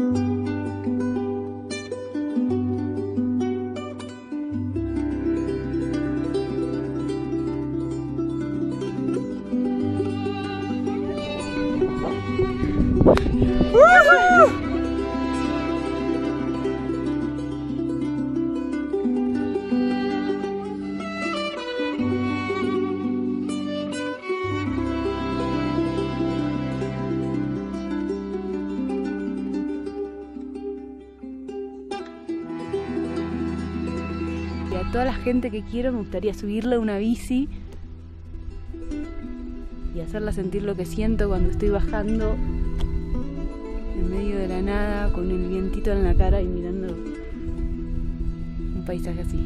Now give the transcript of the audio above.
Y a toda la gente que quiero me gustaría subirle a una bici y hacerla sentir lo que siento cuando estoy bajando en medio de la nada con el vientito en la cara y mirando un paisaje así.